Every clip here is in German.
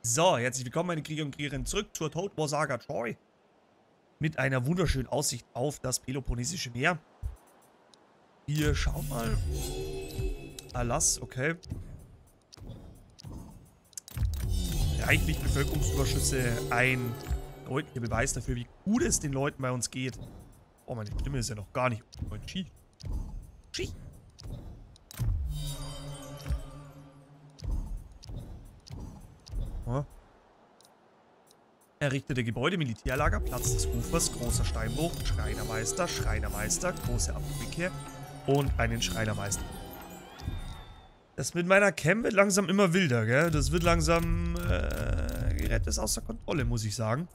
So, herzlich willkommen, meine Krieger und Kriegerinnen, zurück zur Toad War Saga Troy. Mit einer wunderschönen Aussicht auf das Peloponnesische Meer. Wir schauen mal. Erlass, okay. Reichlich Bevölkerungsüberschüsse, ein deutlicher Beweis dafür, wie gut es den Leuten bei uns geht. Oh, meine Stimme ist ja noch gar nicht. Schi. Schi. Oh. Errichtete Gebäude, Militärlager, Platz des Ufers, großer Steinbruch, Schreinermeister, große Apotheke und einen Schreinermeister. Das mit meiner Cam wird langsam immer wilder, gell? Das wird langsam, gerät es außer Kontrolle, muss ich sagen.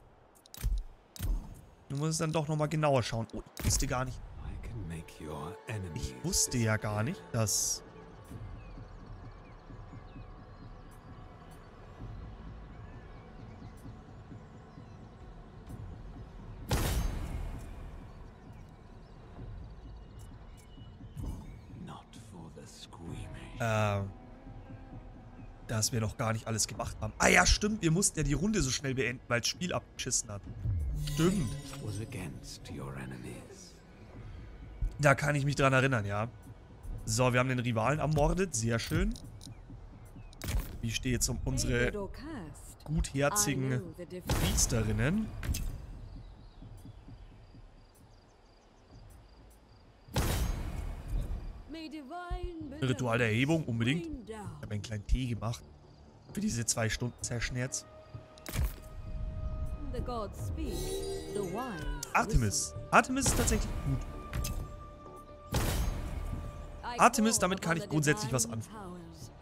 Du musst dann doch nochmal genauer schauen. Oh, ich wusste gar nicht. Ich wusste ja gar nicht, dass... dass wir noch gar nicht alles gemacht haben. Ah ja, stimmt, wir mussten ja die Runde so schnell beenden, weil das Spiel abgeschissen hat. Stimmt. Da kann ich mich dran erinnern, ja. So, wir haben den Rivalen ermordet, sehr schön. Wie steht es um unsere gutherzigen Priesterinnen? Ritual der Erhebung, unbedingt. Ich habe einen kleinen Tee gemacht. Für diese 2 Stunden Session jetzt. Artemis. Artemis ist tatsächlich gut. Artemis, damit kann ich grundsätzlich was anfangen.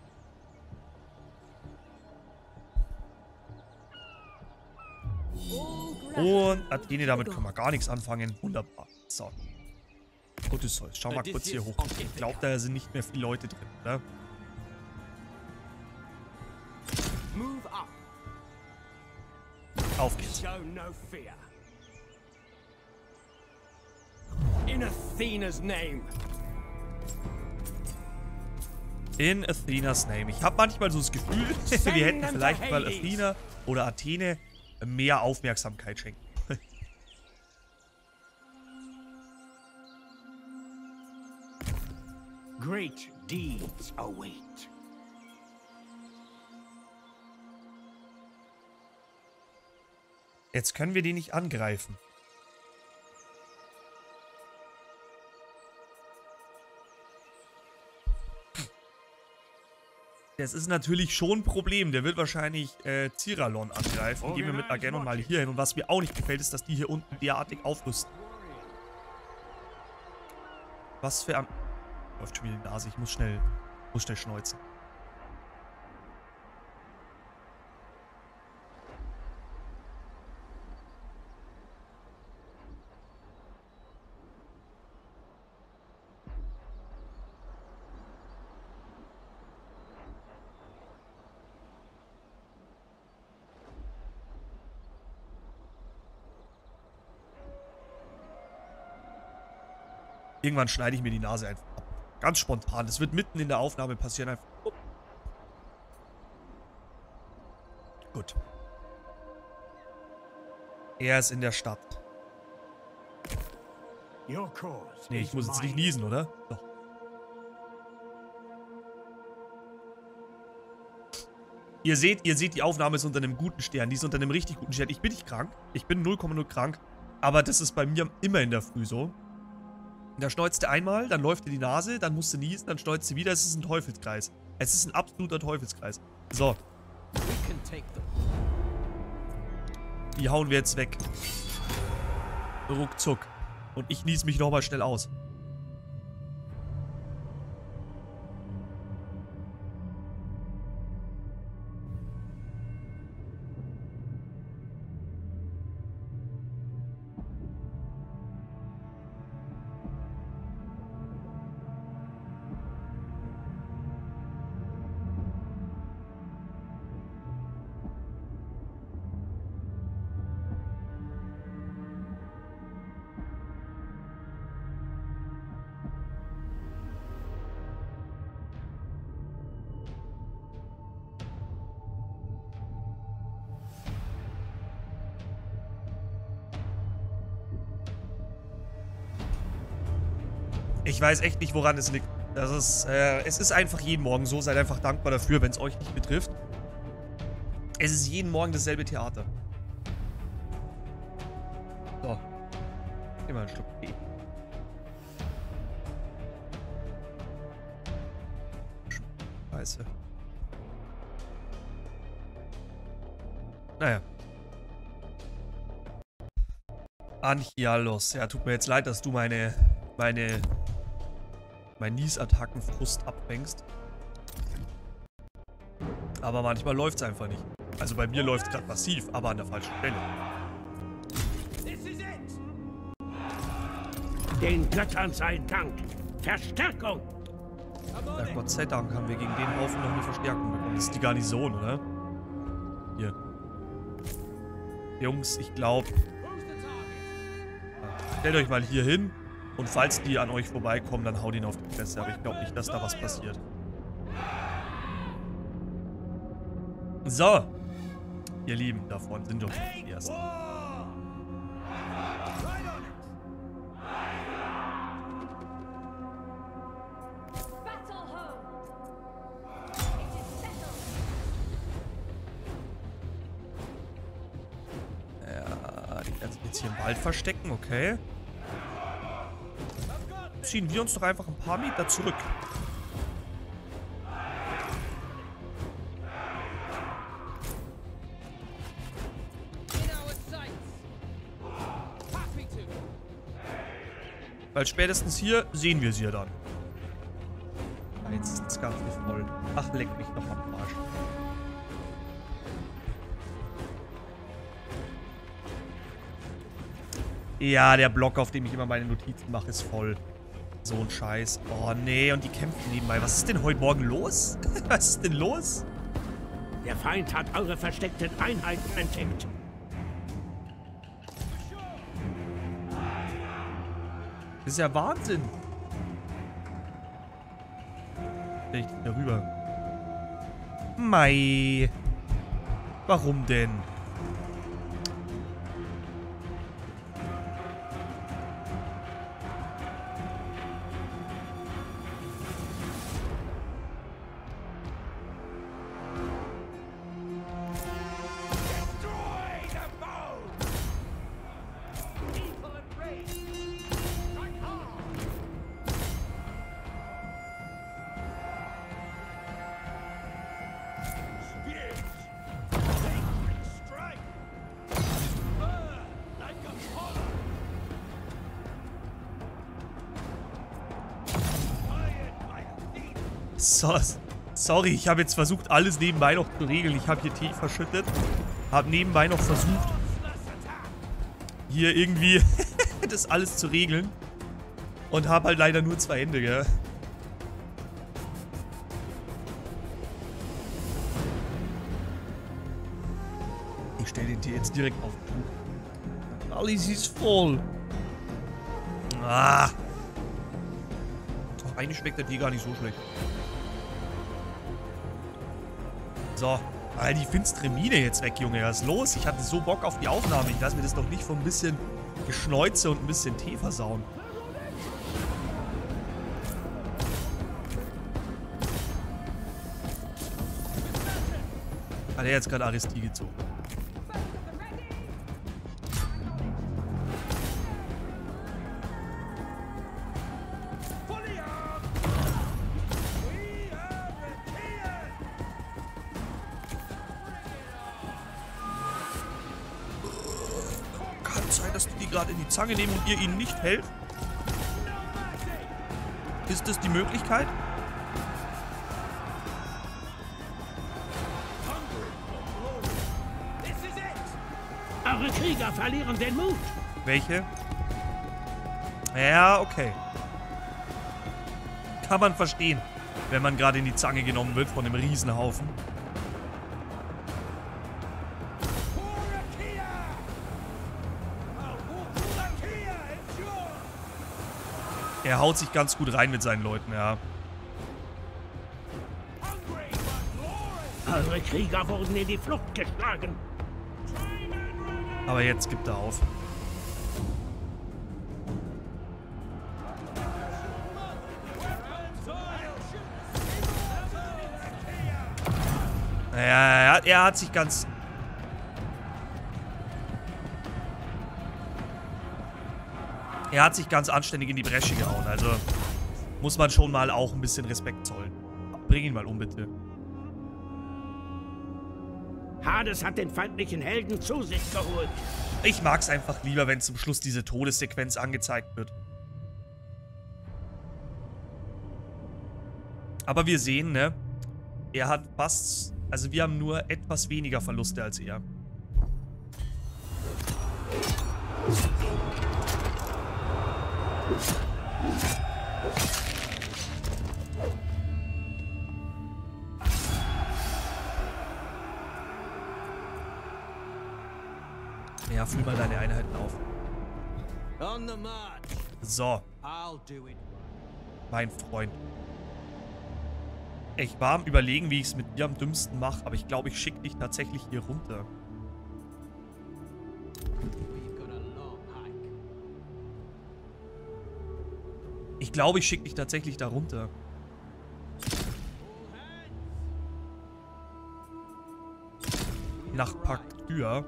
Und Athene, damit können wir gar nichts anfangen. Wunderbar. So. Odysseus. Schau mal kurz hier hoch. Ich glaube, da sind nicht mehr viele Leute drin, oder? Auf geht's. In Athena's name. In Athena's name. Ich habe manchmal so das Gefühl, wir hätten vielleicht mal Athena oder Athene mehr Aufmerksamkeit schenken. Great deeds await. Jetzt können wir die nicht angreifen. Das ist natürlich schon ein Problem. Der wird wahrscheinlich Ciralon angreifen. Gehen wir mit Agennon mal hier hin. Und was mir auch nicht gefällt, ist, dass die hier unten derartig aufrüsten. Was für ein... Läuft schon wieder die Nase. Ich muss schnell schneuzen. Irgendwann schneide ich mir die Nase einfach ab. Ganz spontan. Das wird mitten in der Aufnahme passieren. Einfach. Oh. Gut. Er ist in der Stadt. Nee, ich muss jetzt nicht niesen, oder? Doch. Ihr seht, die Aufnahme ist unter einem guten Stern. Die ist unter einem richtig guten Stern. Ich bin nicht krank. Ich bin 0,0 krank. Aber das ist bei mir immer in der Früh so. Da schneuzt er einmal, dann läuft dir die Nase, dann musst du niesen, dann schneuzt du wieder. Es ist ein Teufelskreis. Es ist ein absoluter Teufelskreis. So. Die hauen wir jetzt weg. Ruckzuck. Und ich niese mich nochmal schnell aus. Ich weiß echt nicht, woran es liegt. Das ist, es ist einfach jeden Morgen so. Seid einfach dankbar dafür, wenn es euch nicht betrifft. Es ist jeden Morgen dasselbe Theater. So. Immer einen Schluck Tee. Scheiße. Naja. Anchialos. Ja, tut mir jetzt leid, dass du mein Niesattackenfrust abfängst. Aber manchmal läuft es einfach nicht. Also bei mir läuft es gerade massiv, aber an der falschen Stelle. Den Göttern sei Dank. Verstärkung! Ja, Gott sei Dank haben wir gegen den Haufen noch eine Verstärkung bekommen. Das ist die Garnison, oder? Hier. Jungs, ich glaube... Stellt euch mal hier hin. Und falls die an euch vorbeikommen, dann haut ihn auf die Fresse. Aber ich glaube nicht, dass da was passiert. So. Ihr Lieben, da vorne sind doch die ersten. Ja, die werden sich jetzt hier im Wald verstecken, okay. Ziehen wir uns doch einfach ein paar Meter zurück. Weil spätestens hier sehen wir sie ja dann. Jetzt ist das Ganze voll. Ach, leck mich doch am Arsch. Ja, der Block, auf dem ich immer meine Notizen mache, ist voll. So ein Scheiß. Oh, nee, und die kämpfen nebenbei. Was ist denn heute Morgen los? Was ist denn los? Der Feind hat eure versteckten Einheiten entdeckt. Das ist ja Wahnsinn. Ich darüber. Mei. Warum denn? Sorry, ich habe jetzt versucht, alles nebenbei noch zu regeln. Ich habe hier Tee verschüttet. Habe nebenbei noch versucht, hier irgendwie das alles zu regeln. Und habe halt leider nur 2 Hände, gell? Ich stelle den Tee jetzt direkt auf den Tuch. Alles ist voll. Ah. Doch, eigentlich schmeckt der Tee gar nicht so schlecht. So, die finstere Mine jetzt weg, Junge. Was ist los? Ich hatte so Bock auf die Aufnahme. Ich lasse mir das doch nicht von ein bisschen Geschneuze und ein bisschen Tee versauen. Hat er jetzt gerade Aristie gezogen? Sein, dass die gerade in die Zange nehmen und ihr ihnen nicht helft? Ist das die Möglichkeit? Eure Krieger verlieren den Mut. Welche? Ja, okay. Kann man verstehen, wenn man gerade in die Zange genommen wird von einem Riesenhaufen. Er haut sich ganz gut rein mit seinen Leuten, ja. Eure Krieger wurden in die Flucht geschlagen. Aber jetzt gibt er auf. Naja, er hat sich ganz... Er hat sich ganz anständig in die Bresche gehauen, also muss man schon mal auch ein bisschen Respekt zollen. Bring ihn mal um, bitte. Hades hat den feindlichen Helden zu sich geholt. Ich mag's einfach lieber, wenn zum Schluss diese Todessequenz angezeigt wird. Aber wir sehen, ne? Er hat fast... Also wir haben nur etwas weniger Verluste als er. Ja, füll mal deine Einheiten auf. So. Mein Freund. Ich war am Überlegen, wie ich es mit dir am dümmsten mache, aber ich glaube, ich schicke dich tatsächlich hier runter. Ich glaube, ich schicke dich tatsächlich da runter. Nach Paktyr.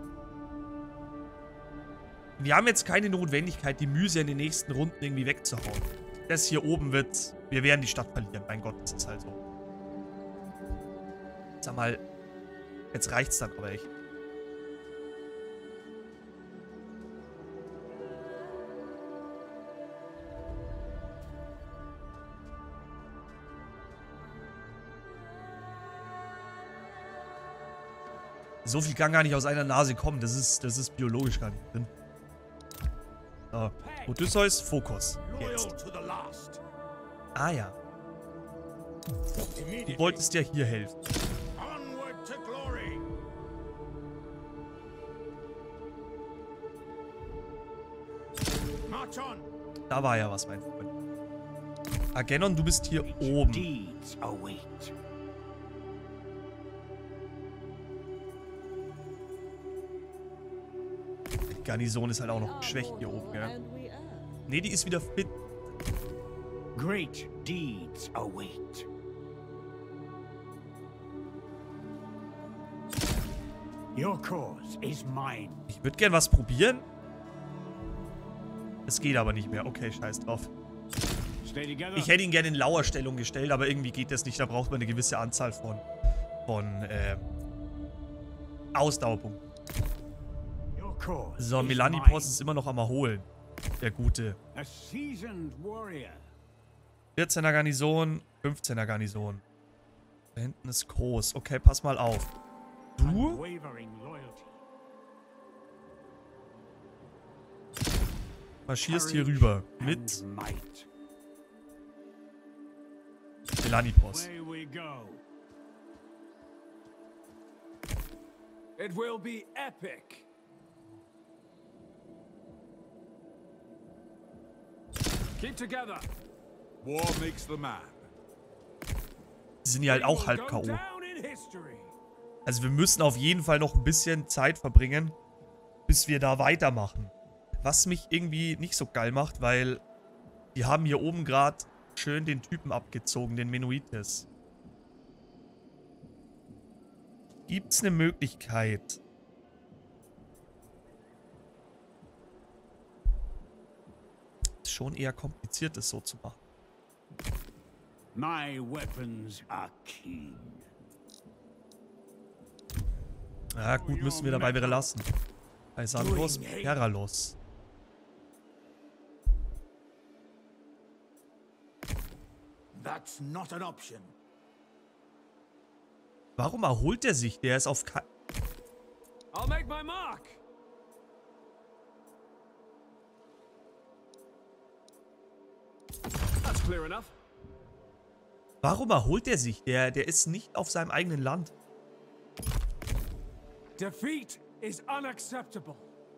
Wir haben jetzt keine Notwendigkeit, die Mysia in den nächsten Runden irgendwie wegzuhauen. Das hier oben wird... Wir werden die Stadt verlieren. Mein Gott, das ist halt so. Sag mal, jetzt reicht's dann aber echt. So viel kann gar nicht aus einer Nase kommen. Das ist biologisch gar nicht drin. So. Odysseus, Fokus. Jetzt. Ah ja. Du wolltest ja hier helfen. Da war ja was, mein Freund. Agennon, du bist hier oben. Die Garnison ist halt auch noch geschwächt hier oben, ja. Ne, die ist wieder fit. Great deeds await. Your cause is mine. Ich würde gern was probieren. Es geht aber nicht mehr. Okay, scheiß drauf. Ich hätte ihn gerne in Lauerstellung gestellt, aber irgendwie geht das nicht. Da braucht man eine gewisse Anzahl von Ausdauerpunkten. So, Melanipos ist immer noch am Erholen. Der Gute. 14er Garnison, 15er Garnison. Da hinten ist groß. Okay, pass mal auf. Du? Marschierst hier rüber. Mit Melanipos. It will be epic. Keep together. War makes the man. Die sind ja halt auch halb K.O. Also wir müssen auf jeden Fall noch ein bisschen Zeit verbringen, bis wir da weitermachen. Was mich irgendwie nicht so geil macht, weil die haben hier oben gerade schön den Typen abgezogen, den Menuites. Gibt's eine Möglichkeit? Ist schon eher kompliziert, das so zu machen. My weapons are keen. Ja gut, müssen wir dabei wieder lassen. Paisandros, Peralos. That's not an option. Warum erholt er sich? Der ist auf I'll make my mark. That's clear enough. Warum erholt er sich? Der ist nicht auf seinem eigenen Land. Defeat is unacceptable.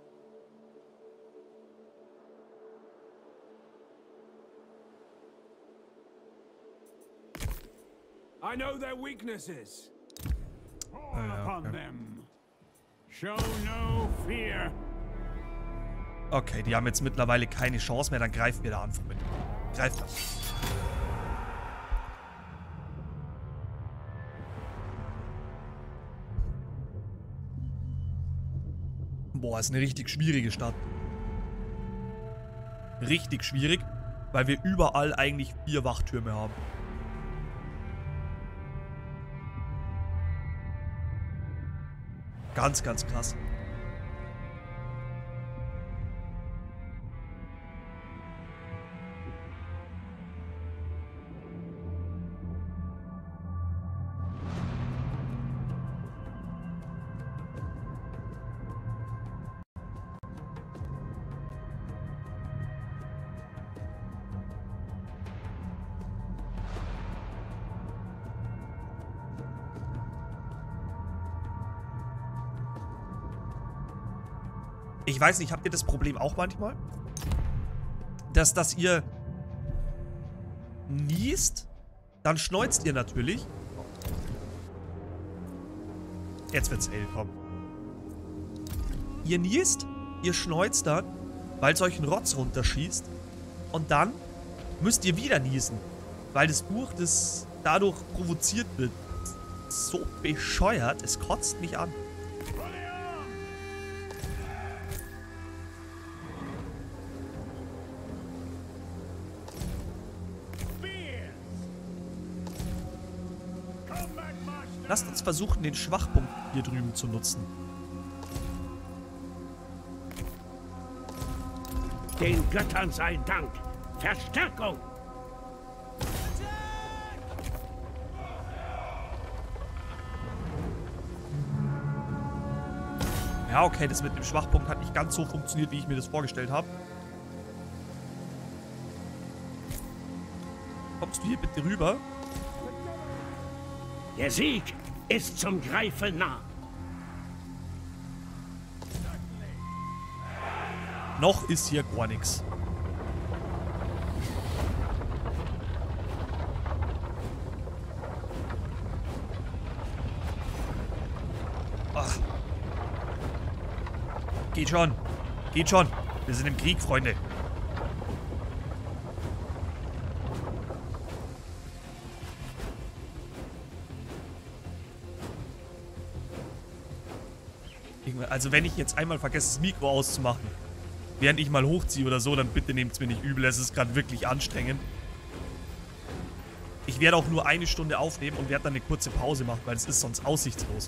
I know their weaknesses. Fall upon them. Show no fear. Okay, die haben jetzt mittlerweile keine Chance mehr. Dann greifen wir da an, Freunde. Greift an. Boah, ist eine richtig schwierige Stadt. Richtig schwierig, weil wir überall eigentlich 4 Wachtürme haben. Ganz, ganz krass. Ich weiß nicht, habt ihr das Problem auch manchmal? Dass ihr niest, dann schneuzt ihr natürlich. Jetzt wird's hell, komm. Ihr niest, ihr schneuzt dann, weil es euch ein Rotz runterschießt. Und dann müsst ihr wieder niesen, weil das Buch, das dadurch provoziert wird, so bescheuert, es kotzt mich an. Lasst uns versuchen, den Schwachpunkt hier drüben zu nutzen. Den Göttern sei Dank. Verstärkung! Ja, okay, das mit dem Schwachpunkt hat nicht ganz so funktioniert, wie ich mir das vorgestellt habe. Kommst du hier bitte rüber? Der Sieg ist zum Greifen nah. Noch ist hier gar nichts. Ach. Geht schon. Geht schon. Wir sind im Krieg, Freunde. Also wenn ich jetzt einmal vergesse, das Mikro auszumachen, während ich mal hochziehe oder so, dann bitte nehmt es mir nicht übel. Es ist gerade wirklich anstrengend. Ich werde auch nur 1 Stunde aufnehmen und werde dann eine kurze Pause machen, weil es ist sonst aussichtslos.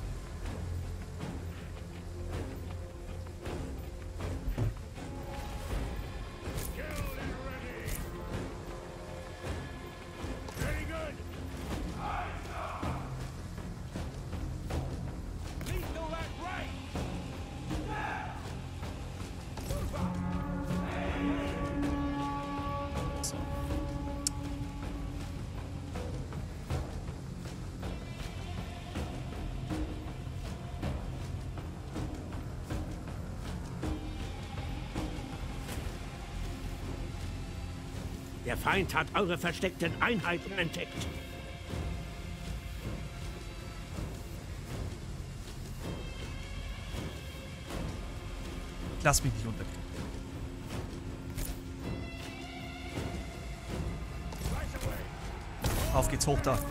Der Feind hat eure versteckten Einheiten entdeckt. Lass mich nicht unterkriegen. Auf geht's hoch da.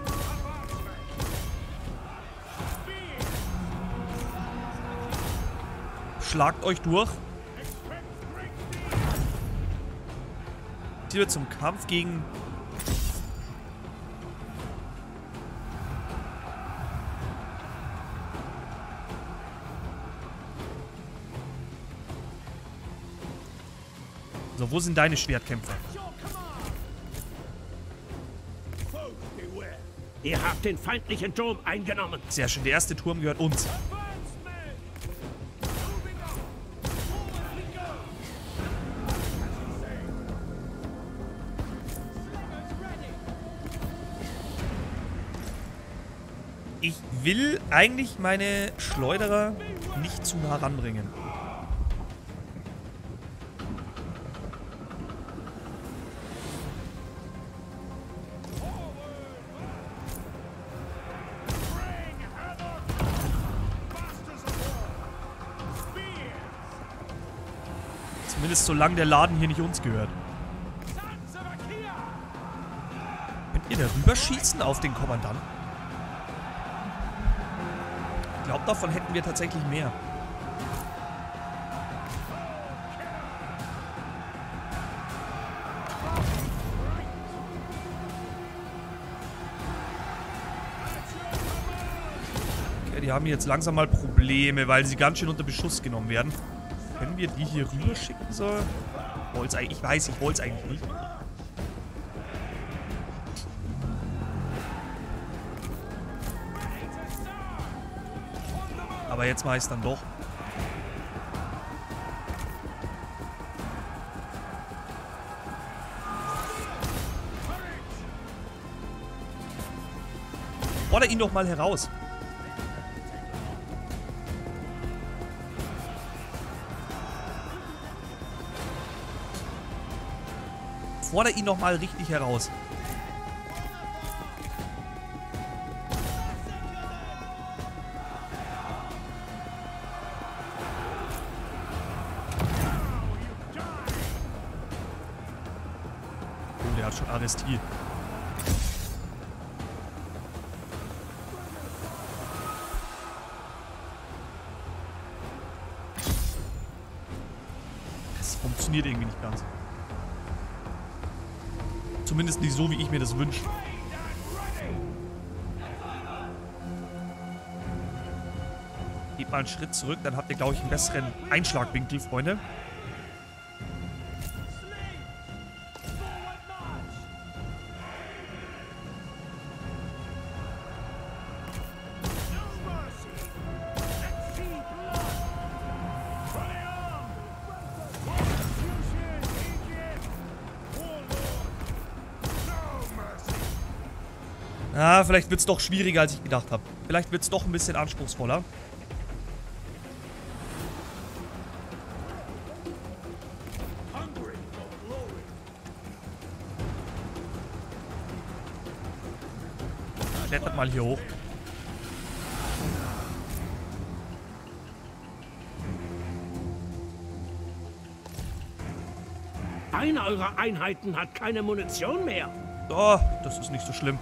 Schlagt euch durch. Hier zum Kampf gegen... So, wo sind deine Schwertkämpfer? Ihr habt den feindlichen Turm eingenommen. Sehr schön, der erste Turm gehört uns. Ich will eigentlich meine Schleuderer nicht zu nah ranbringen. Zumindest solange der Laden hier nicht uns gehört. Könnt ihr da rüberschießen auf den Kommandanten? Ich glaube, davon hätten wir tatsächlich mehr. die haben jetzt langsam mal Probleme, weil sie ganz schön unter Beschuss genommen werden. Können wir die hier rüber schicken? So? Ich weiß, ich wollte es eigentlich nicht. Aber jetzt mache ich es dann doch. Fordere ihn doch mal heraus. Fordere ihn doch mal richtig heraus. Oh, der hat schon Arestie. Das funktioniert irgendwie nicht ganz. Zumindest nicht so, wie ich mir das wünsche. Geht mal einen Schritt zurück, dann habt ihr, glaube ich, einen besseren Einschlagwinkel, Freunde. Ah, vielleicht wird es doch schwieriger, als ich gedacht habe. Vielleicht wird es doch ein bisschen anspruchsvoller. Klettert mal hier hoch. Eine eurer Einheiten hat keine Munition mehr. Oh, das ist nicht so schlimm.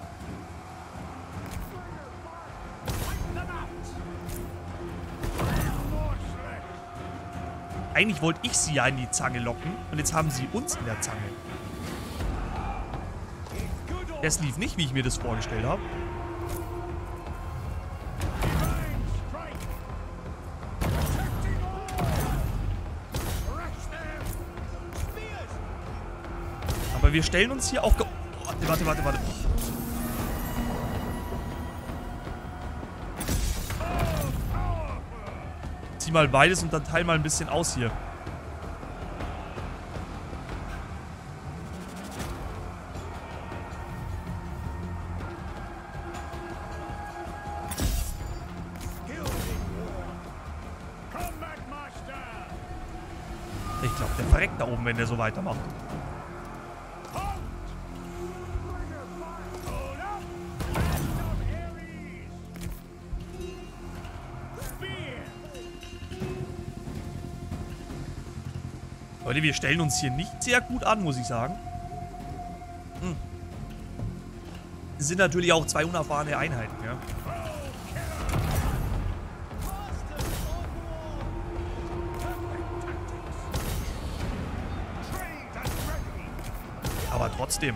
Eigentlich wollte ich sie ja in die Zange locken und jetzt haben sie uns in der Zange. Das lief nicht, wie ich mir das vorgestellt habe. Aber wir stellen uns hier auch... Oh, warte. Zieh mal beides und dann teil mal ein bisschen aus hier. Ich glaube, der verreckt da oben, wenn der so weitermacht. Leute, wir stellen uns hier nicht sehr gut an, muss ich sagen. Es sind natürlich auch zwei unerfahrene Einheiten, ja. Aber trotzdem.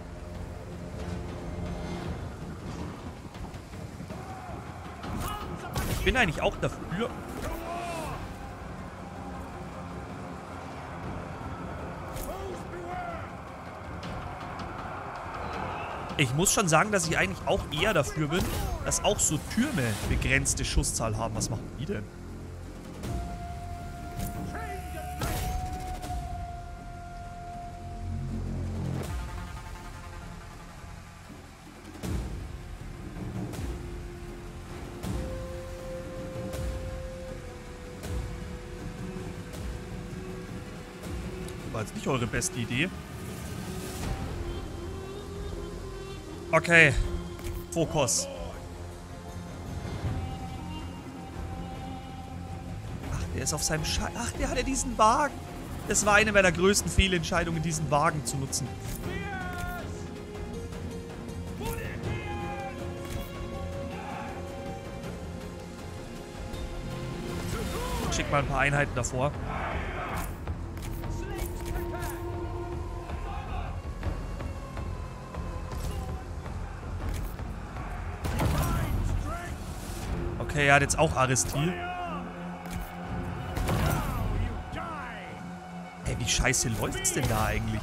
Ich bin eigentlich auch dafür... Ich muss schon sagen, dass ich eigentlich auch eher dafür bin, dass auch so Türme begrenzte Schusszahl haben. Was machen die denn? War jetzt nicht eure beste Idee. Okay. Fokus. Ach, der ist auf seinem Ach, der hat ja diesen Wagen. Das war eine meiner größten Fehlentscheidungen, diesen Wagen zu nutzen. Schick mal ein paar Einheiten davor. Okay, er hat jetzt auch Aristil. Ey, wie scheiße läuft's denn da eigentlich?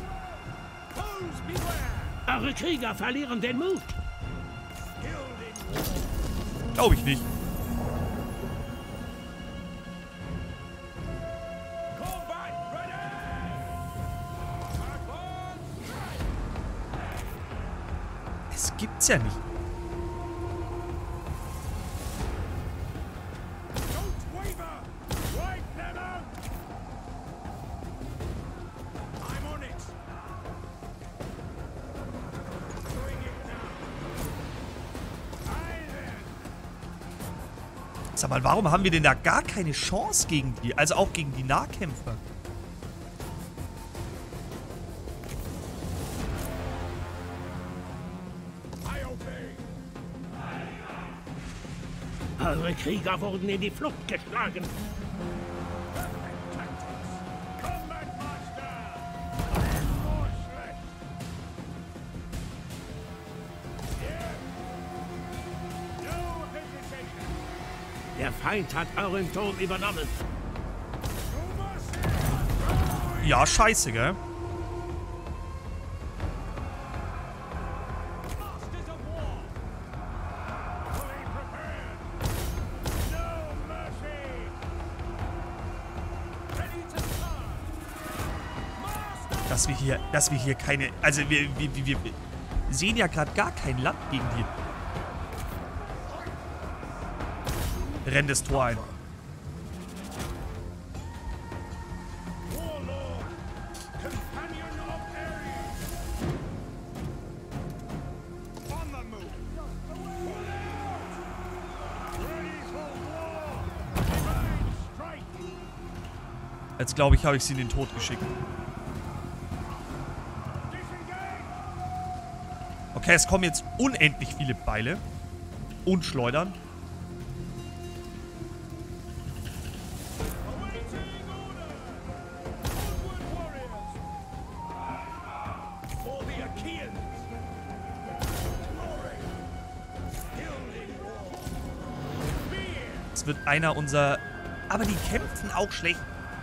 Eure Krieger verlieren den Mut. Glaube ich nicht. Es gibt's ja nicht. Sag mal, warum haben wir denn da gar keine Chance gegen die? Also auch gegen die Nahkämpfer. Eure Krieger wurden in die Flucht geschlagen. Der Feind hat euren Turm übernommen. Ja, scheiße, gell? Dass wir hier keine... Also wir sehen ja gerade gar kein Land gegen die. Renn das Tor ein. Jetzt glaube ich, habe ich sie in den Tod geschickt. Okay, es kommen jetzt unendlich viele Beile. Und Schleudern. Es wird einer unserer... Aber die kämpfen auch schlecht.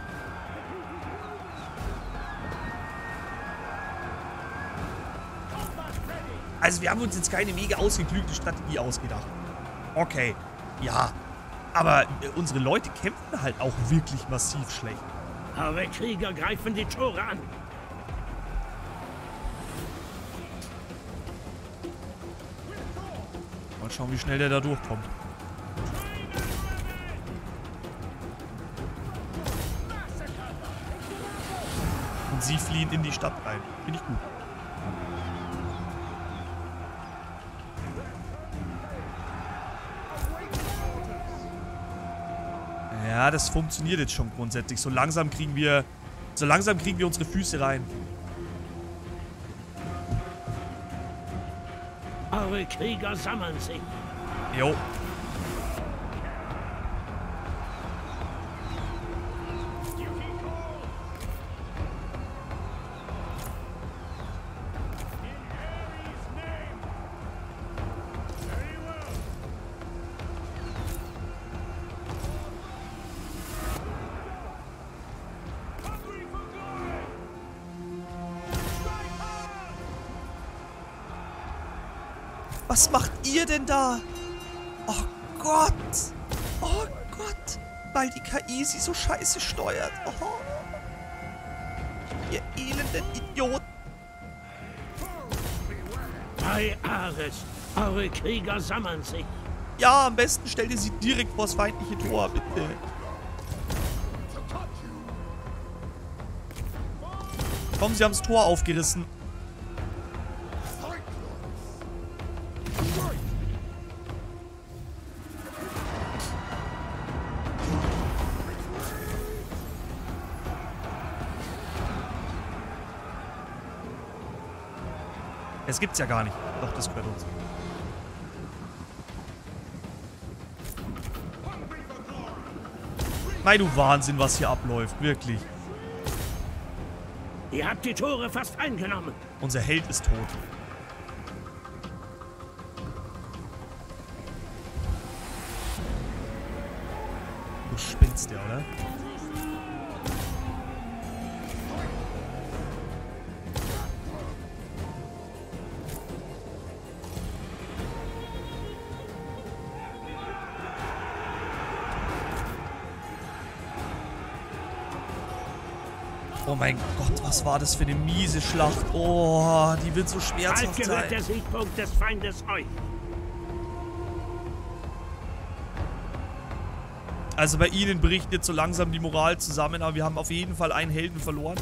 Also wir haben uns jetzt keine mega ausgeklügelte Strategie ausgedacht. Okay, ja. Aber unsere Leute kämpfen halt auch wirklich massiv schlecht. Eure Krieger greifen die Tore an. Mal schauen, wie schnell der da durchkommt. Und sie fliehen in die Stadt rein. Finde ich gut. Ja, das funktioniert jetzt schon grundsätzlich. So langsam kriegen wir unsere Füße rein. Eure Krieger sammeln sich. Jo. Was macht ihr denn da? Oh Gott. Oh Gott. Weil die KI sie so scheiße steuert. Oh. Ihr elenden Idioten. Bei Ares. Eure Krieger sammeln sich. Ja, am besten stellt ihr sie direkt vor das feindliche Tor, bitte. Komm, sie haben das Tor aufgerissen. Es gibt's ja gar nicht. Doch, das gehört uns. Nein, du Wahnsinn, was hier abläuft. Wirklich. Ihr habt die Tore fast eingenommen. Unser Held ist tot. Du spinnst ja, oder? Oh mein Gott, was war das für eine miese Schlacht. Oh, die wird so schmerzhaft Bald gehört sein. der Siegpunkt des Feindes euch. Also bei ihnen bricht jetzt so langsam die Moral zusammen, aber wir haben auf jeden Fall einen Helden verloren.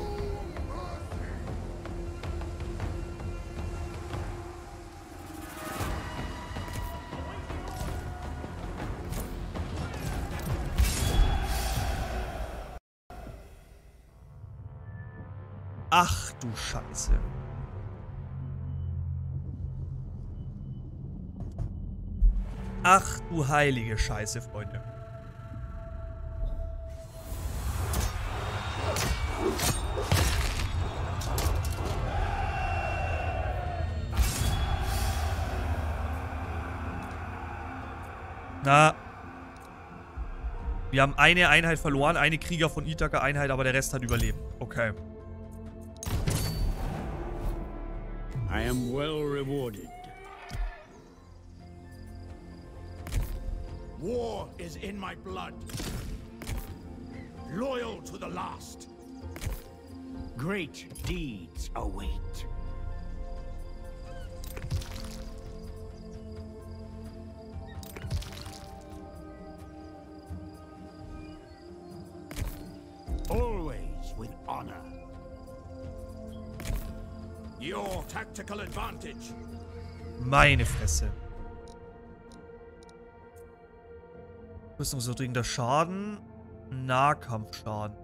Ach du Scheiße. Ach du heilige Scheiße, Freunde. Na. Wir haben eine Einheit verloren, eine Krieger von Ithaka-Einheit, aber der Rest hat überlebt. Okay. I am well rewarded. War is in my blood. Loyal to the last. Great deeds await. Always with honor. Your tactical advantage. Meine Fresse. Rüstungsdringender Schaden. Nahkampfschaden.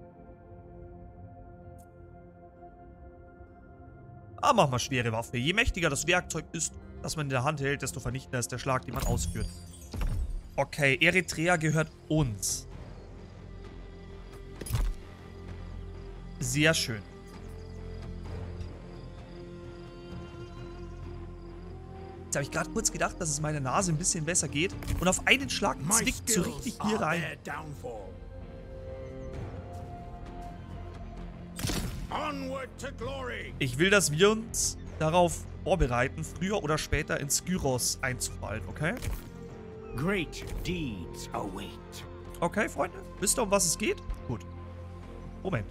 Ah, mach mal schwere Waffe. Je mächtiger das Werkzeug ist, das man in der Hand hält, desto vernichtender ist der Schlag, den man ausführt. Okay, Eritrea gehört uns. Sehr schön. Jetzt habe ich gerade kurz gedacht, dass es meiner Nase ein bisschen besser geht. Und auf einen Schlag zwickt so richtig hier rein. Ich will, dass wir uns darauf vorbereiten, früher oder später in Skyros einzufallen, okay? Great deeds await. Okay, Freunde. Wisst ihr, um was es geht? Gut. Moment.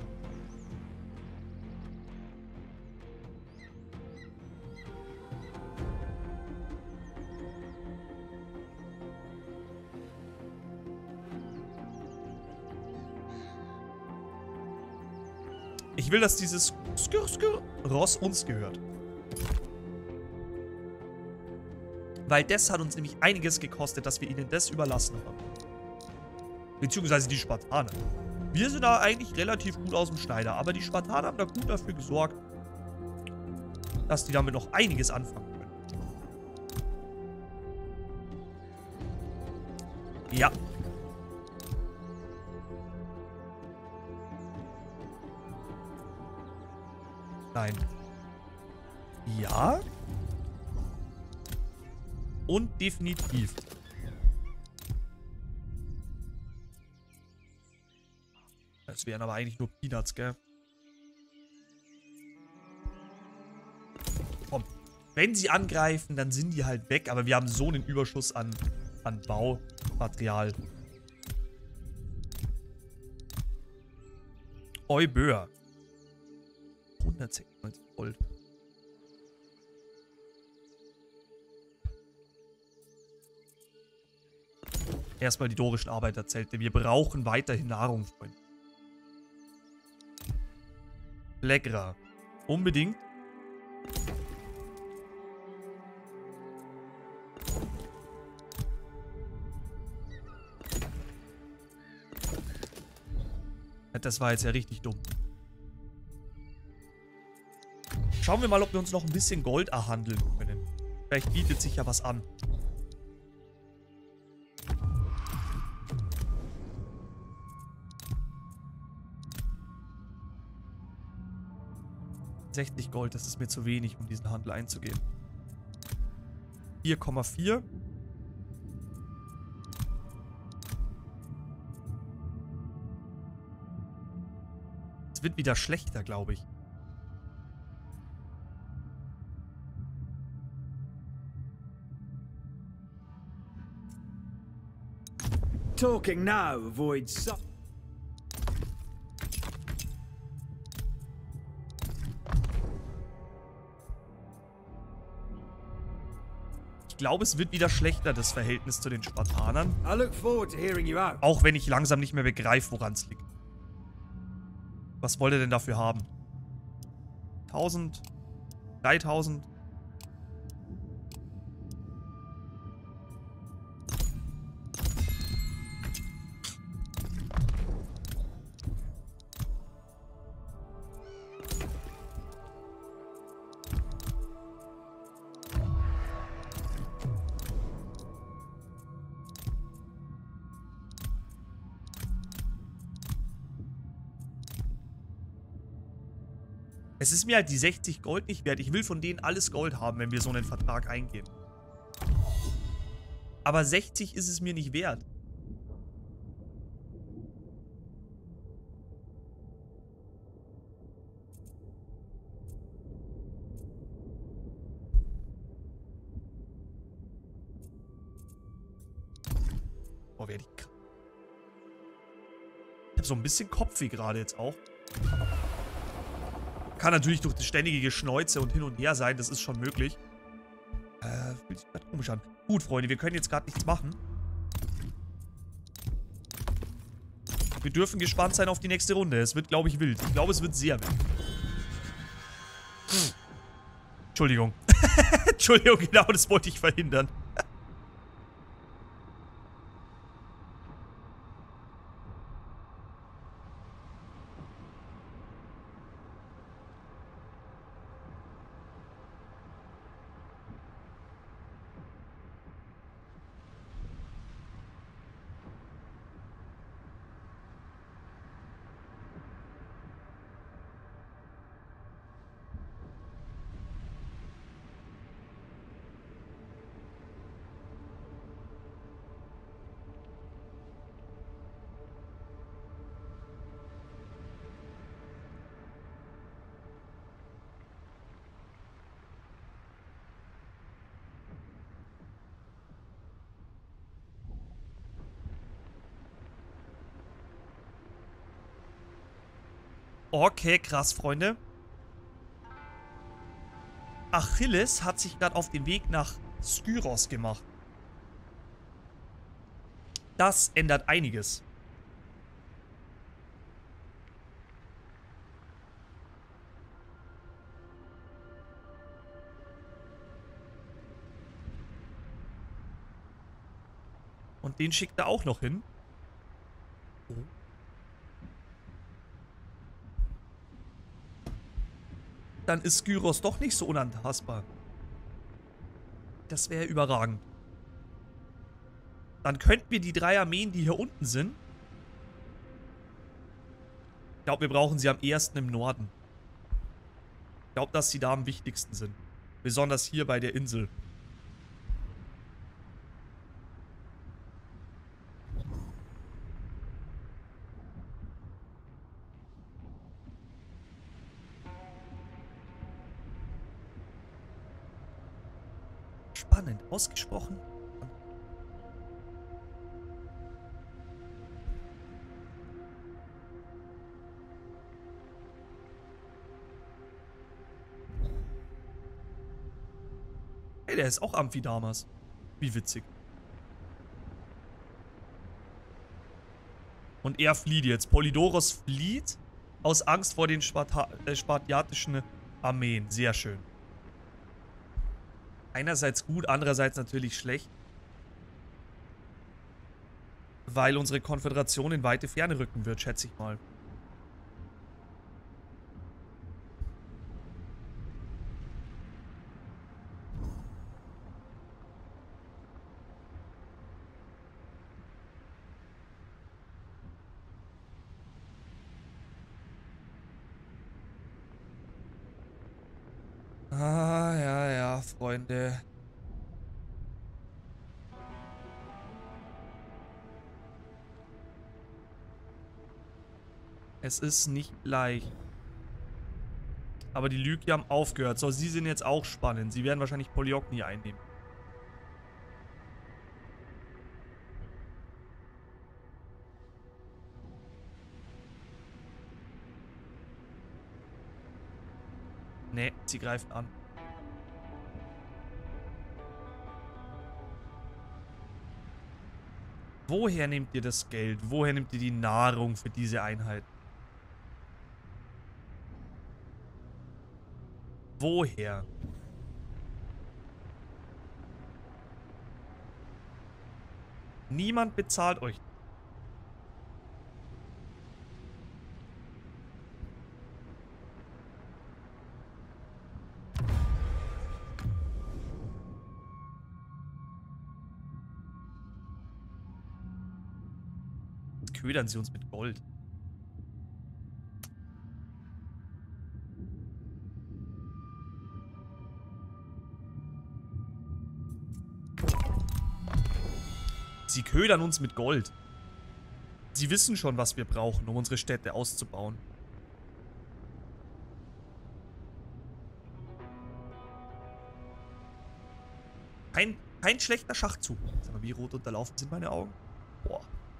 Ich will, dass dieses Skyros uns gehört. Weil das hat uns nämlich einiges gekostet, dass wir ihnen das überlassen haben. Beziehungsweise die Spartaner. Wir sind da eigentlich relativ gut aus dem Schneider, aber die Spartaner haben da gut dafür gesorgt, dass die damit noch einiges anfangen können. Ja. Nein. Ja. Und definitiv. Das wären aber eigentlich nur Peanuts, gell? Komm. Wenn sie angreifen, dann sind die halt weg. Aber wir haben so einen Überschuss an Baumaterial. Euböer. 196 Gold. Erstmal die dorischen Arbeiterzelte. Wir brauchen weiterhin Nahrung, Freunde. Legra. Unbedingt. Das war jetzt ja richtig dumm. Schauen wir mal, ob wir uns noch ein bisschen Gold erhandeln können. Vielleicht bietet sich ja was an. $60 Gold, das ist mir zu wenig, um diesen Handel einzugehen. 4,4. Es wird wieder schlechter, glaube ich. Talking now avoids so Ich glaube, es wird wieder schlechter, das Verhältnis zu den Spartanern. I look forward to hearing you out. Auch wenn ich langsam nicht mehr begreife, woran es liegt. Was wollt ihr denn dafür haben? 1000? 3000? Es ist mir halt die 60 Gold nicht wert. Ich will von denen alles Gold haben, wenn wir so einen Vertrag eingehen. Aber 60 ist es mir nicht wert. Boah, werde ich krank. Ich habe so ein bisschen Kopfweh gerade jetzt auch. Kann natürlich durch das ständige Geschneuze und hin und her sein, das ist schon möglich. Fühlt sich gerade komisch an. Gut, Freunde, wir können jetzt gerade nichts machen. Wir dürfen gespannt sein auf die nächste Runde. Es wird, glaube ich, wild. Ich glaube, es wird sehr wild. Entschuldigung. Entschuldigung, genau das wollte ich verhindern. Okay, krass, Freunde. Achilles hat sich gerade auf den Weg nach Skyros gemacht. Das ändert einiges. Und den schickt er auch noch hin. Oh. Dann ist Skyros doch nicht so unantastbar. Das wäre überragend. Dann könnten wir die 3 Armeen, die hier unten sind. Ich glaube, wir brauchen sie am ehesten im Norden. Ich glaube, dass sie da am wichtigsten sind. Besonders hier bei der Insel. Spannend, ausgesprochen. Hey, der ist auch Amphidamas. Wie witzig. Und er flieht jetzt. Polydoros flieht aus Angst vor den spartiatischen Armeen. Sehr schön. Einerseits gut, andererseits natürlich schlecht. Weil unsere Konföderation in weite Ferne rücken wird, schätze ich mal. Ah, ja, ja, Freunde. Es ist nicht leicht. Aber die Lykier haben aufgehört. So, sie sind jetzt auch spannend. Sie werden wahrscheinlich Poliokni einnehmen. Nee, sie greifen an. Woher nehmt ihr das Geld? Woher nehmt ihr die Nahrung für diese Einheit? Woher? Niemand bezahlt euch. Jetzt ködern sie uns mit Gold. Sie ködern uns mit Gold. Sie wissen schon, was wir brauchen, um unsere Städte auszubauen. Kein schlechter Schachzug. Sag mal, wie rot unterlaufen sind meine Augen? Boah.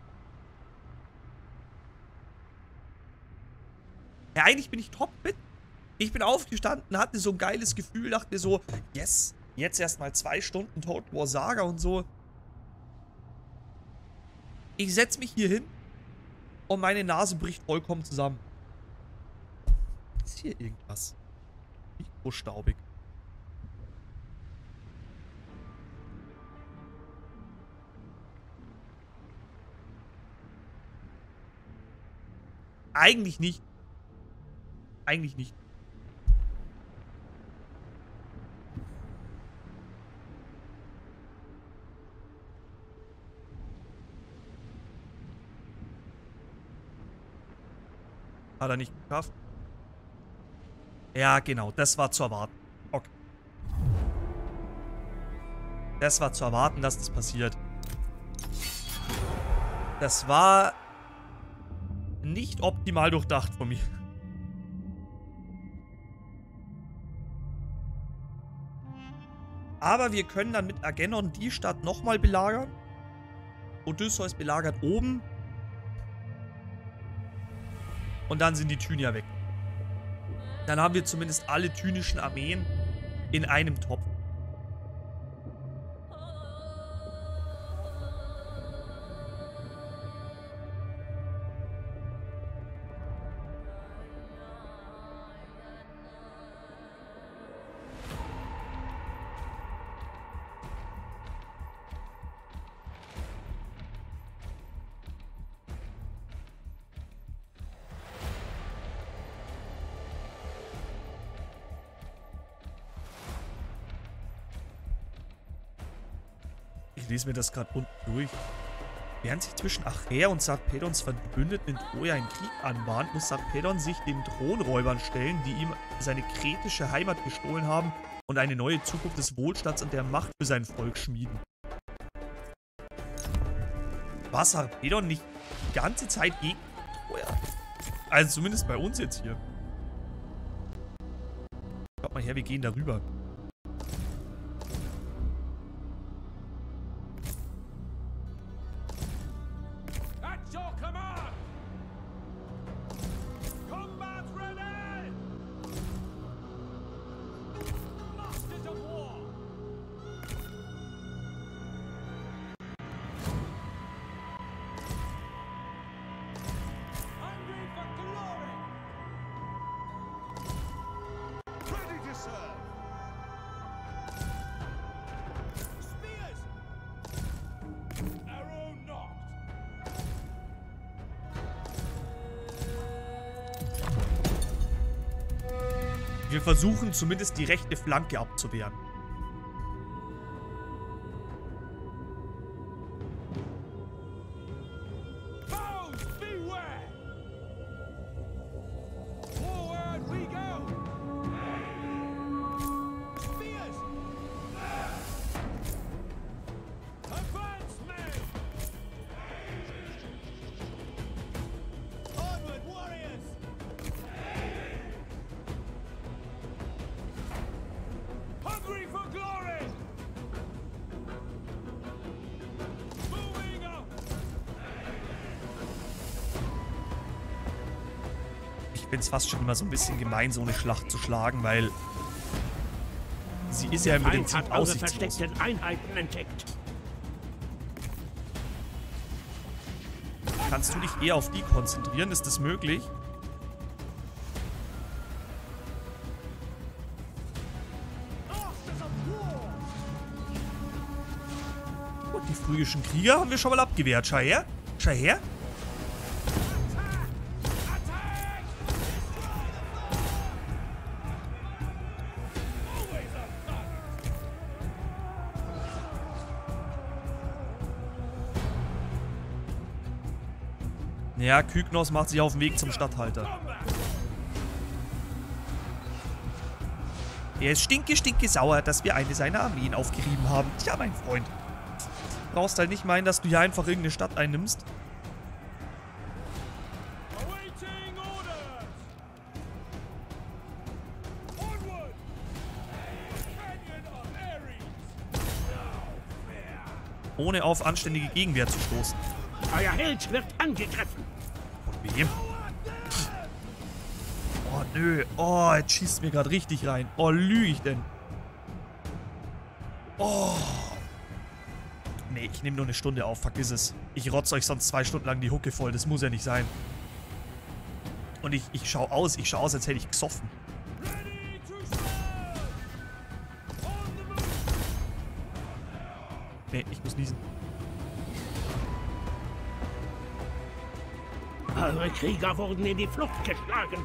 Ja, eigentlich bin ich top mit. Ich bin aufgestanden, hatte so ein geiles Gefühl, dachte mir so, yes, jetzt erstmal 2 Stunden Total War Saga und so. Ich setze mich hier hin und meine Nase bricht vollkommen zusammen. Ist hier irgendwas? Mikrostaubig. Eigentlich nicht. Eigentlich nicht. Hat er nicht geschafft. Ja, genau. Das war zu erwarten. Okay. Das war zu erwarten, dass das passiert. Das war nicht optimal durchdacht von mir. Aber wir können dann mit Agennon die Stadt nochmal belagern. Odysseus belagert oben. Und dann sind die Thynier weg. Dann haben wir zumindest alle thynischen Armeen in einem Topf. Ich lese mir das gerade unten durch. Während sich zwischen Achaea und Sarpedons Verbündeten in Troja ein Krieg anbahnt, muss Sarpedon sich den Thronräubern stellen, die ihm seine kretische Heimat gestohlen haben und eine neue Zukunft des Wohlstands und der Macht für sein Volk schmieden. War Sarpedon nicht die ganze Zeit gegen Troja? Also zumindest bei uns jetzt hier. Schaut mal her, wir gehen darüber. Wir versuchen zumindest die rechte Flanke abzuwehren. finde es fast schon immer so ein bisschen gemein, so eine Schlacht zu schlagen, weil sie ist ja im Feind Prinzip hat eure aussichtslos. versteckten Einheiten entdeckt. Kannst du dich eher auf die konzentrieren? Ist das möglich? Gut, die phrygischen Krieger haben wir schon mal abgewehrt. Schau her. Schau her. Ja, Kyknos macht sich auf den Weg zum Statthalter. Er ist stinke sauer, dass wir eine seiner Armeen aufgerieben haben. Tja, mein Freund. Du brauchst halt nicht meinen, dass du hier einfach irgendeine Stadt einnimmst. Ohne auf anständige Gegenwehr zu stoßen. Euer Held wird angegriffen. Von wem? Oh, nö. Oh, jetzt schießt mir gerade richtig rein. Oh, lüge ich denn? Oh. Nee, ich nehme nur eine Stunde auf. Vergiss es. Ich rotze euch sonst 2 Stunden lang die Hucke voll. Das muss ja nicht sein. Und ich schaue aus, als hätte ich gesoffen. Nee, ich muss niesen. Eure Krieger wurden in die Flucht geschlagen.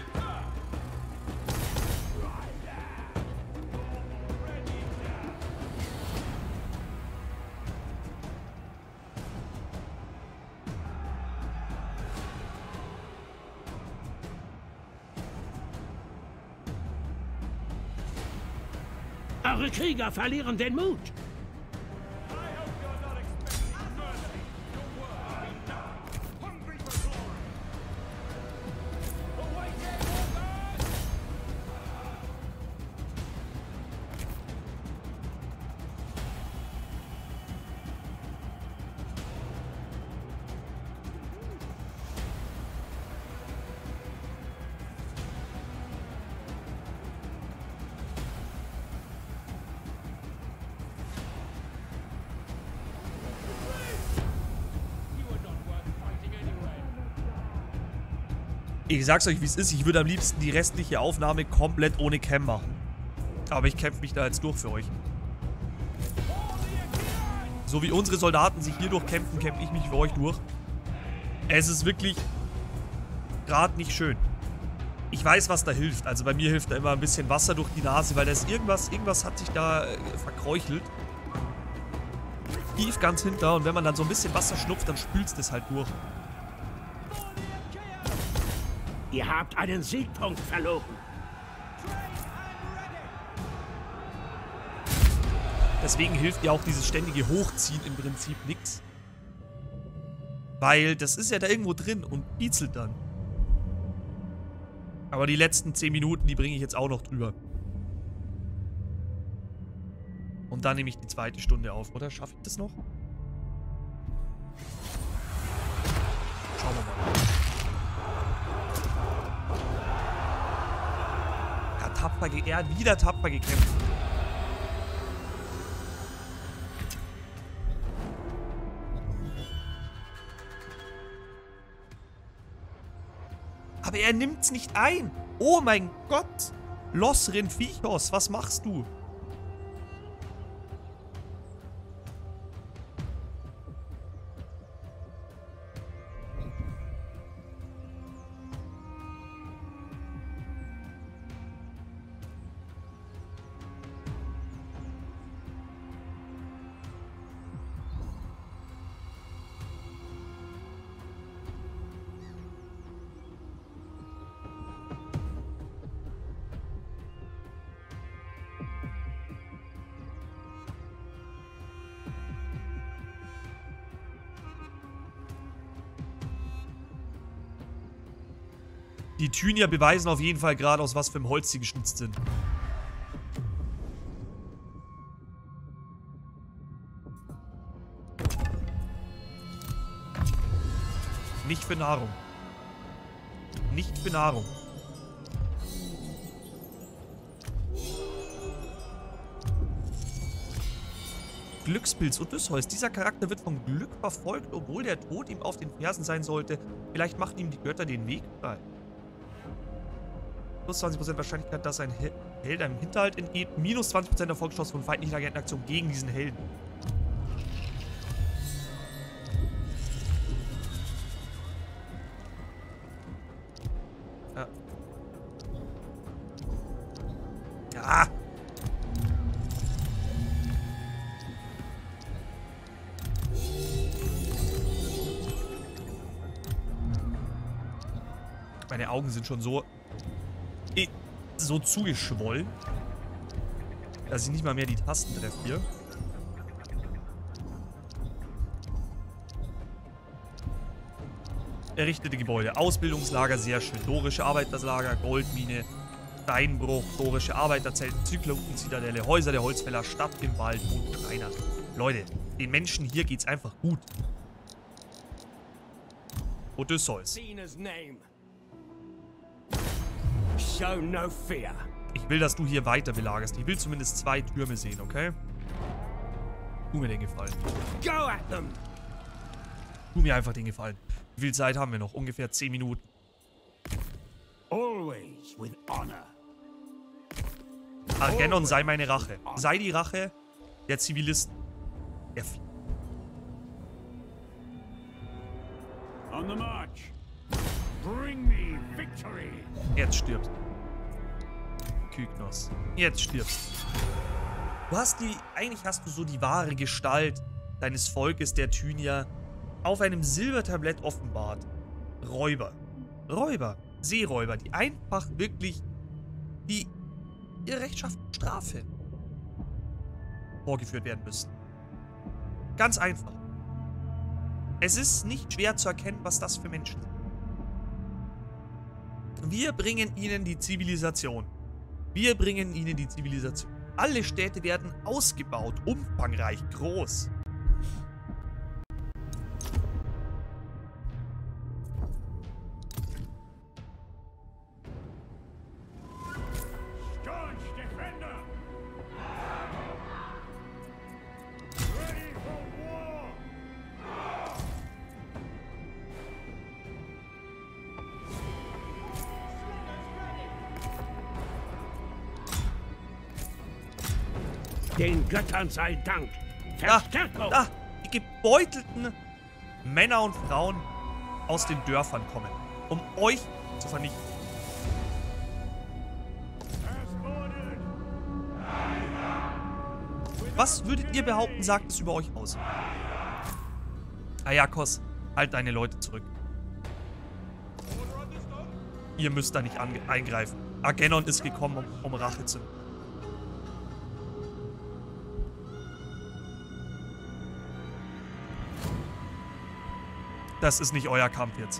Eure Krieger verlieren den Mut. Ich sag's euch, wie es ist. Ich würde am liebsten die restliche Aufnahme komplett ohne Cam machen. Aber ich kämpfe mich da jetzt durch für euch. So wie unsere Soldaten sich hier durchkämpfen, kämpfe ich mich für euch durch. Es ist wirklich gerade nicht schön. Ich weiß, was da hilft. Also bei mir hilft da immer ein bisschen Wasser durch die Nase, weil da ist irgendwas hat sich da verkräuchelt. Tief ganz hinter. Und wenn man dann so ein bisschen Wasser schnupft, dann spült's das halt durch. Ihr habt einen Siegpunkt verloren. Deswegen hilft ja auch dieses ständige Hochziehen im Prinzip nichts. Weil das ist ja da irgendwo drin und kiezelt dann. Aber die letzten 10 Minuten, die bringe ich jetzt auch noch drüber. Und dann nehme ich die 2. Stunde auf, oder? Schaffe ich das noch? Schauen wir mal. Er hat wieder tapfer gekämpft. Aber er nimmt's nicht ein. Oh mein Gott. Los Renfichos, was machst du? Die Thynier beweisen auf jeden Fall gerade, aus was für einem Holz sie geschnitzt sind. Nicht für Nahrung. Nicht für Nahrung. Glückspilz Odysseus. Dieser Charakter wird vom Glück verfolgt, obwohl der Tod ihm auf den Fersen sein sollte. Vielleicht machten ihm die Götter den Weg frei. Plus 20% Wahrscheinlichkeit, dass ein Held einem Hinterhalt entgeht. Minus 20% Erfolgschance von feindlichen Agentenaktionen gegen diesen Helden. Ja. Ja. Meine Augen sind schon so zugeschwollen, dass ich nicht mal mehr die Tasten treffe hier. Errichtete Gebäude. Ausbildungslager, sehr schön. Dorische Arbeiterlager, Goldmine, Steinbruch, dorische Arbeiterzelten, Zyklopen-Zitadelle, Häuser der Holzfäller, Stadt im Wald und Schreiner. Leute, den Menschen hier geht's einfach gut. Odysseus. Show no fear. Ich will, dass du hier weiter belagerst. Ich will zumindest 2 Türme sehen, okay? Tu mir den Gefallen. Go at them. Tu mir einfach den Gefallen. Wie viel Zeit haben wir noch? Ungefähr 10 Minuten. Always with honor. Agamemnon sei meine Rache. Sei die Rache der Zivilisten. Der On the march. Bring me victory. Jetzt stirbt. Kyknos. Jetzt stirbst. Eigentlich hast du so die wahre Gestalt deines Volkes, der Thynier, auf einem Silbertablett offenbart. Räuber. Räuber. Seeräuber, die einfach wirklich ihre rechtschaffene Strafe vorgeführt werden müssen. Ganz einfach. Es ist nicht schwer zu erkennen, was das für Menschen sind. Wir bringen ihnen die Zivilisation. Wir bringen ihnen die Zivilisation. Alle Städte werden ausgebaut, umfangreich, groß. Staunch defender. Ready for war. Den Göttern sei Dank. Da, Verstärkung. da, die gebeutelten Männer und Frauen aus den Dörfern kommen, um euch zu vernichten. Was würdet ihr behaupten, sagt es über euch aus? Aiakos, halt deine Leute zurück. Ihr müsst da nicht eingreifen. Agamemnon ist gekommen, um Rache zu nehmen. Das ist nicht euer Kampf jetzt.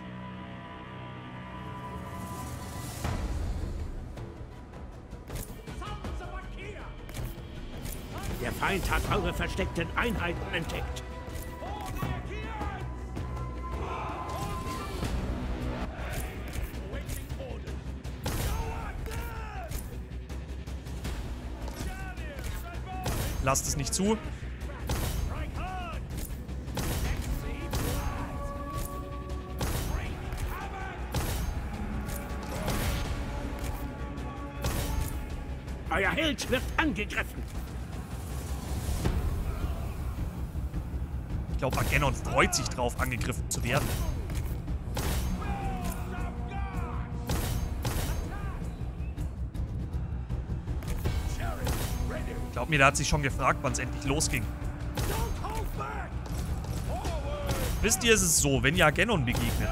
Der Feind hat eure versteckten Einheiten entdeckt. Lasst es nicht zu. Euer Held wird angegriffen. Ich glaube, Agamemnon freut sich drauf, angegriffen zu werden. Ich glaube mir, der hat sich schon gefragt, wann es endlich losging. Wisst ihr, ist es so, wenn ihr Agamemnon begegnet,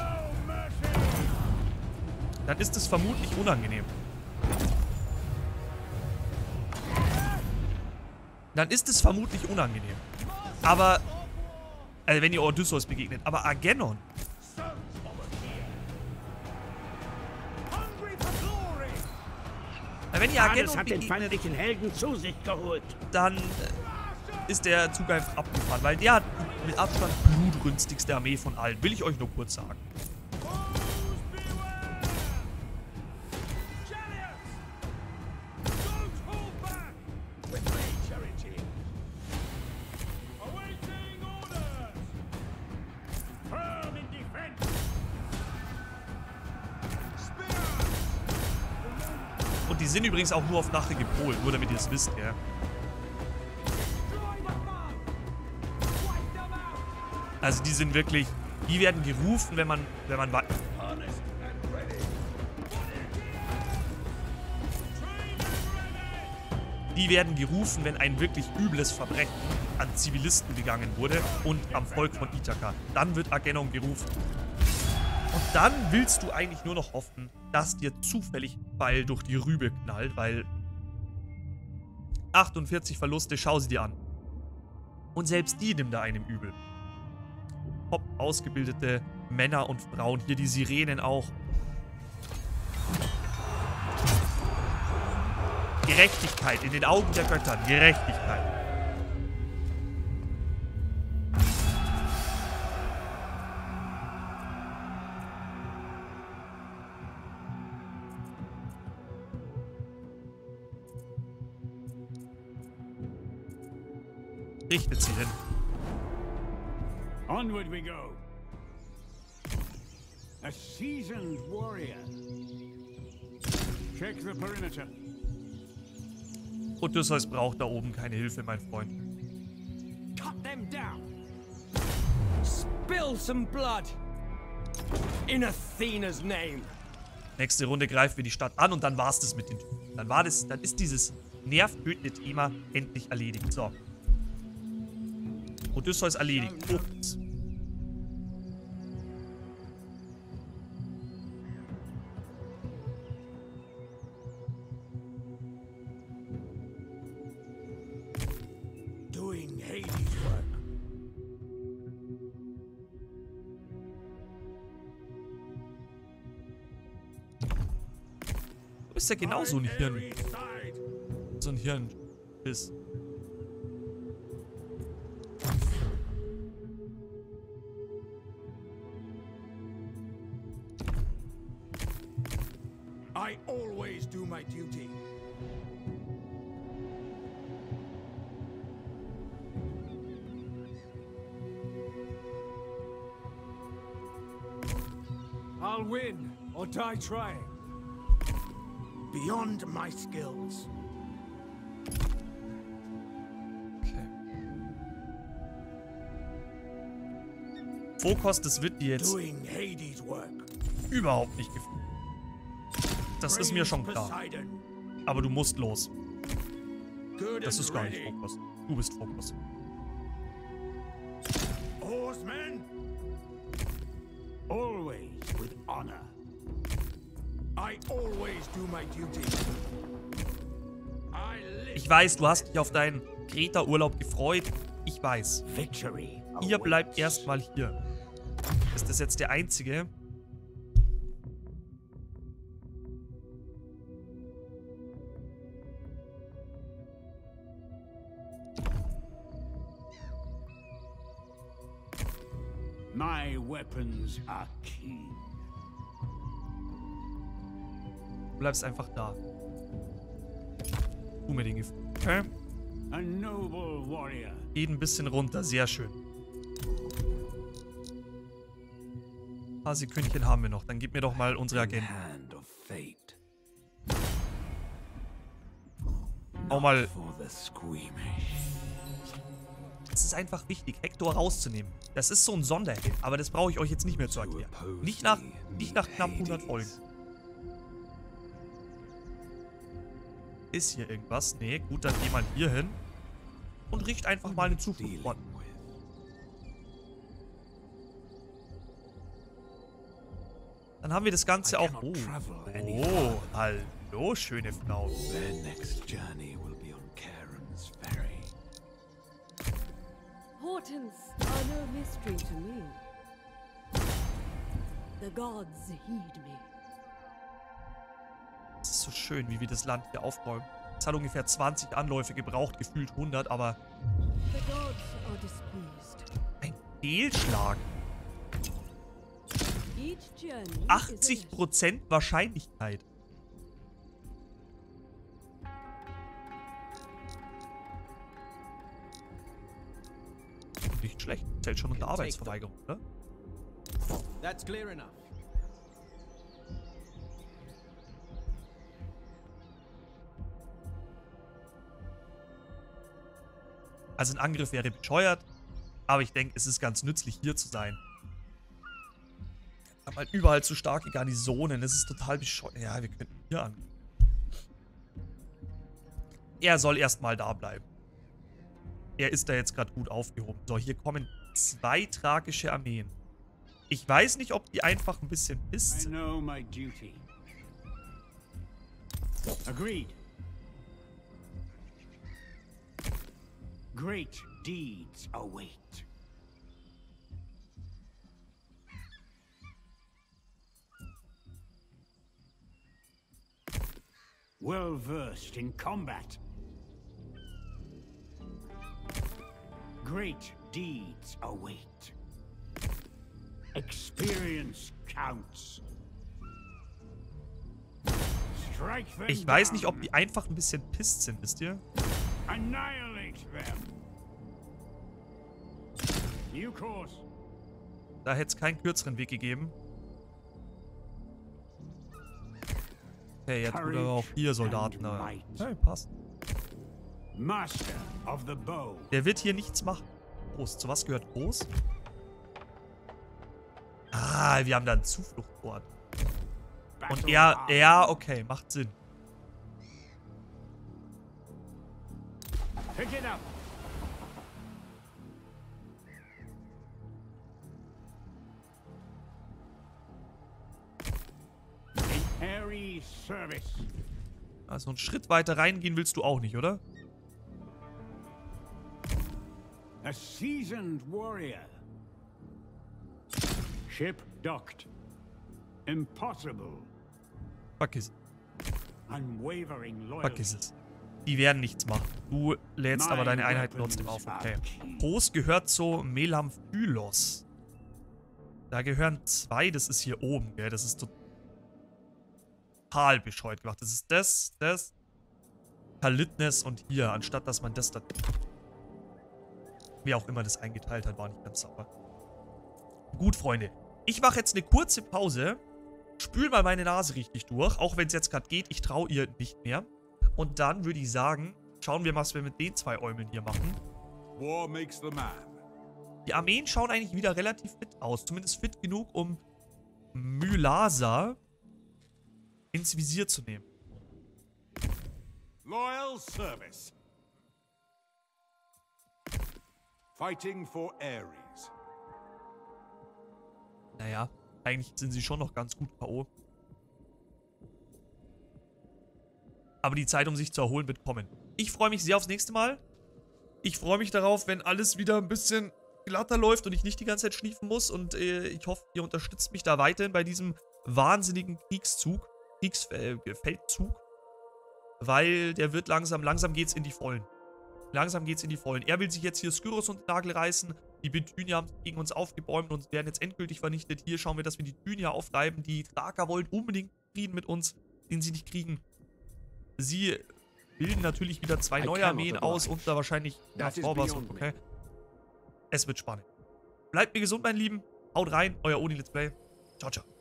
dann ist es vermutlich unangenehm. Dann ist es vermutlich unangenehm. Aber, also wenn ihr Odysseus begegnet, aber Agamemnon. Wenn ihr Hades Agamemnon hat den begegnet, feindlichen Helden zu sich geholt. dann ist der Zug einfach abgefahren, weil der hat mit Abstand blutrünstigste Armee von allen. Will ich euch nur kurz sagen. Die sind übrigens auch nur auf Rache gepolt, nur damit ihr es wisst, ja. Also die sind wirklich, die werden gerufen, wenn man die werden gerufen, wenn ein wirklich übles Verbrechen an Zivilisten begangen wurde und am Volk von Ithaka. Dann wird Agennon gerufen. Und dann willst du eigentlich nur noch hoffen, dass dir zufällig ein Pfeil durch die Rübe knallt, weil 48 Verluste, schau sie dir an. Und selbst die nimmt da einem übel. Top ausgebildete Männer und Frauen, hier die Sirenen auch. Gerechtigkeit in den Augen der Götter. Gerechtigkeit. Richtet sie hin. Onward we go. A seasoned warrior. Check the perimeter. Odysseus braucht da oben keine Hilfe, mein Freund. Cut them down. Spill some blood. In Athena's name. Nächste Runde greifen wir die Stadt an und dann war's das mit den Typen. Dann ist dieses nervtötende Thema endlich erledigt. So. Odysseus erledigt. Ups. Doing Hades' work. Du bist ja genau so ein Hirn. So ein Hirn ist. I always do my duty. I'll win or die trying. Beyond my skills. Okay. Phokos, das wird dir jetzt Doing Hades' work. überhaupt nicht gefallen. Das ist mir schon klar. Aber du musst los. Das ist gar nicht Phokos. Du bist Phokos. Horsemen, always with honor. I always do my duty. Ich weiß, du hast dich auf deinen Kreta-Urlaub gefreut. Ich weiß. Victory. Ihr bleibt erstmal hier. Ist das jetzt der einzige? My weapons are keen. Du bleibst einfach da. Tu mir den Gefallen. Okay. A noble warrior. Geht ein bisschen runter. Sehr schön. Hasi-Königin haben wir noch. Dann gib mir doch mal unsere Agenten. Hand of fate. Auch mal. For the squeamish. Es ist einfach wichtig, Hektor rauszunehmen. Das ist so ein Sonderheld, aber das brauche ich euch jetzt nicht mehr zu erklären. Nicht nach knapp 100 Folgen. Ist hier irgendwas? Nee, gut, dann geh mal hier hin und richt einfach mal eine Zuflucht an. Dann haben wir das Ganze auch... Oh, hallo, schöne Frau. Their next journey will be on Charon's ferry. Portents are no mystery to me. The gods heed me. Es ist so schön, wie wir das Land hier aufräumen. Es hat ungefähr 20 Anläufe gebraucht, gefühlt 100, aber... The gods are displeased. Ein Fehlschlag. Each journey is a 80% Wahrscheinlichkeit. Nicht schlecht. Zählt schon unter Arbeitsverweigerung, oder? That's clear enough. Also ein Angriff wäre bescheuert. Aber ich denke, es ist ganz nützlich, hier zu sein. Wir haben halt überall zu starke Garnisonen. Das ist total bescheuert. Ja, wir könnten hier angreifen. Er soll erstmal da bleiben. Er ist da jetzt gerade gut aufgehoben. So, hier kommen 2 thrakische Armeen. Ich weiß nicht, ob die einfach ein bisschen pisst I sind. know my duty. Agreed. Great deeds await. Well versed in combat. Great deeds await. Experience counts. Strike them Ich weiß nicht, ob down. die einfach ein bisschen pisst sind, wisst ihr? Annihilate them. New course. Da hätte es keinen kürzeren Weg gegeben. Okay, jetzt tut aber auch hier Soldaten da. Hey, passt. Master of the bow. Der wird hier nichts machen. Groß. Zu was gehört Groß? Ah, wir haben da einen Zufluchtort. Und er, ja, okay, macht Sinn. Pick it up. In airy service. Also einen Schritt weiter reingehen willst du auch nicht, oder? A seasoned warrior. Ship docked. Impossible. Vergiss, Unwavering vergiss loyalty. es. Die werden nichts machen. Du lädst aber deine Einheiten trotzdem auf. Okay. Groß gehört zu Melamphylos. Da gehören 2. Das ist hier oben, gell? Das ist total bescheuert gemacht. Das ist das, Kalitnes und hier. Anstatt, dass man das da... Wie auch immer das eingeteilt hat, war nicht ganz sauber. Gut, Freunde. Ich mache jetzt eine kurze Pause. Spül mal meine Nase richtig durch. Auch wenn es jetzt gerade geht. Ich traue ihr nicht mehr. Und dann würde ich sagen, schauen wir mal, was wir mit den 2 Äumeln hier machen. War makes the man. Die Armeen schauen eigentlich wieder relativ fit aus. Zumindest fit genug, um Mylasa ins Visier zu nehmen. Loyal service. Fighting for Ares. Naja, eigentlich sind sie schon noch ganz gut K.O. Aber die Zeit, um sich zu erholen, wird kommen. Ich freue mich sehr aufs nächste Mal. Ich freue mich darauf, wenn alles wieder ein bisschen glatter läuft und ich nicht die ganze Zeit schniefen muss. Und ich hoffe, ihr unterstützt mich da weiterhin bei diesem wahnsinnigen Feldzug. Weil der wird langsam geht's in die Vollen. Langsam geht's in die Vollen. Er will sich jetzt hier Skyros unter den Nagel reißen. Die Bithynier haben gegen uns aufgebäumt und werden jetzt endgültig vernichtet. Hier schauen wir, dass wir die Bithynier aufreiben. Die Thraker wollen unbedingt Frieden mit uns, den sie nicht kriegen. Sie bilden natürlich wieder 2 neue Armeen aus und da wahrscheinlich Vorbas und okay. Es wird spannend. Bleibt mir gesund, mein Lieben. Haut rein, euer Oni Let's Play. Ciao, ciao.